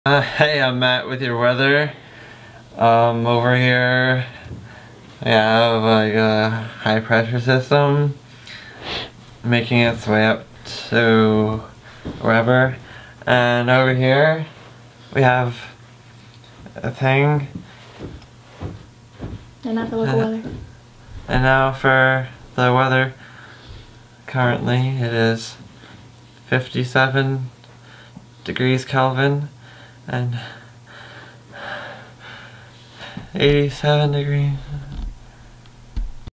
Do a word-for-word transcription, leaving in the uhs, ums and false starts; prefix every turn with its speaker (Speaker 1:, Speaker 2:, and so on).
Speaker 1: Uh, hey, I'm Matt with your weather. Um, over here we have like a high pressure system making its way up to wherever, and over here we have a thing.
Speaker 2: And now for local uh, weather.
Speaker 1: And now for the weather. Currently it is fifty-seven degrees Kelvin and eighty-seven degrees